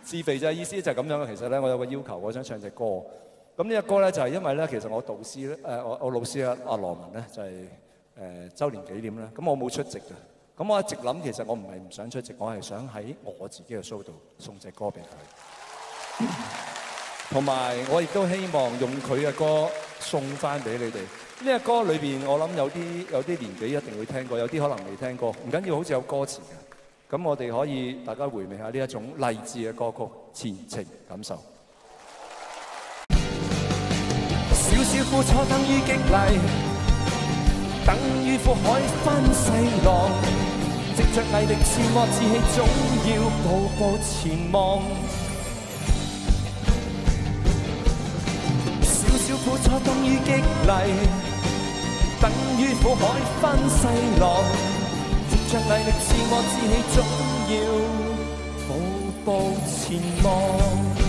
自肥就係意思就係咁樣。其實咧，我有個要求，我想唱隻歌。咁呢隻歌咧就係因為咧，其實我導師咧，我老師阿羅文咧就係週年紀念啦。咁我冇出席嘅。咁我一直諗，其實我唔係唔想出席，我係想喺我自己嘅 show 度送隻歌俾佢。同埋我亦都希望用佢嘅歌送翻俾你哋。呢隻歌裏邊，我諗有啲年紀一定會聽過，有啲可能未聽過。唔緊要，好似有歌詞嘅。咁我哋可以大家回味下呢一種勵志嘅歌曲，前程感受。 少少苦楚等於激勵，等於苦海翻細浪，藉着毅力自我志氣，總要步步前望。少少苦楚等於激勵，等於苦海翻細浪，藉着毅力自我志氣，總要步步前望。